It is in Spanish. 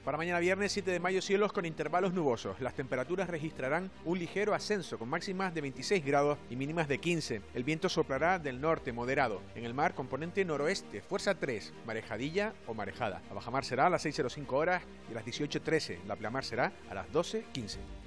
Para mañana viernes 7 de mayo, cielos con intervalos nubosos. Las temperaturas registrarán un ligero ascenso con máximas de 26 grados y mínimas de 15. El viento soplará del norte moderado. En el mar, componente noroeste, fuerza 3, marejadilla o marejada. La bajamar será a las 6:05 horas y a las 18:13. La pleamar será a las 12:15.